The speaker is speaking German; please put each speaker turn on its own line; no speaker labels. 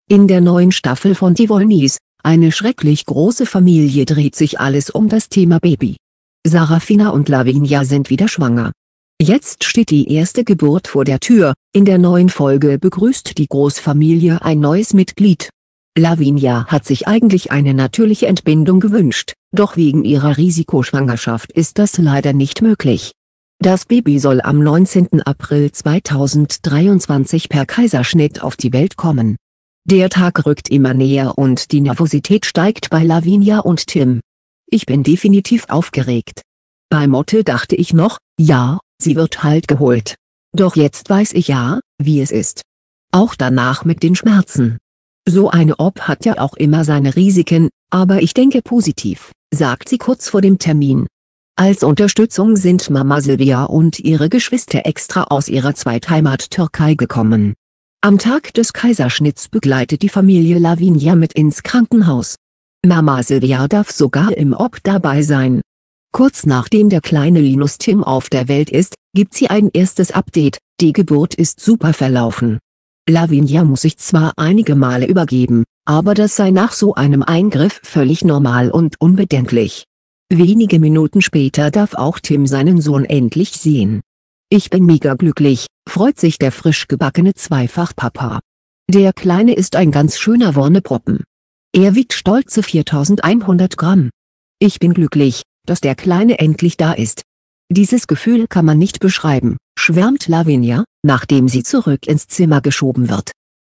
In der neuen Staffel von Die Wollnies, eine schrecklich große Familie, dreht sich alles um das Thema Baby. Sarafina und Lavinia sind wieder schwanger. Jetzt steht die erste Geburt vor der Tür. In der neuen Folge begrüßt die Großfamilie ein neues Mitglied. Lavinia hat sich eigentlich eine natürliche Entbindung gewünscht, doch wegen ihrer Risikoschwangerschaft ist das leider nicht möglich. Das Baby soll am 19. April 2023 per Kaiserschnitt auf die Welt kommen. Der Tag rückt immer näher und die Nervosität steigt bei Lavinia und Tim. Ich bin definitiv aufgeregt. Bei Motte dachte ich noch, ja, sie wird halt geholt. Doch jetzt weiß ich ja, wie es ist. Auch danach mit den Schmerzen. So eine OP hat ja auch immer seine Risiken, aber ich denke positiv, sagt sie kurz vor dem Termin. Als Unterstützung sind Mama Silvia und ihre Geschwister extra aus ihrer Zweitheimat Türkei gekommen. Am Tag des Kaiserschnitts begleitet die Familie Lavinia mit ins Krankenhaus. Mama Silvia darf sogar im OP dabei sein. Kurz nachdem der kleine Linus Tim auf der Welt ist, gibt sie ein erstes Update: Die Geburt ist super verlaufen. Lavinia muss sich zwar einige Male übergeben, aber das sei nach so einem Eingriff völlig normal und unbedenklich. Wenige Minuten später darf auch Tim seinen Sohn endlich sehen. Ich bin mega glücklich, freut sich der frisch gebackene Zweifach-Papa. Der Kleine ist ein ganz schöner Wonneproppen. Er wiegt stolze 4100 Gramm. Ich bin glücklich, dass der Kleine endlich da ist. Dieses Gefühl kann man nicht beschreiben, schwärmt Lavinia, nachdem sie zurück ins Zimmer geschoben wird.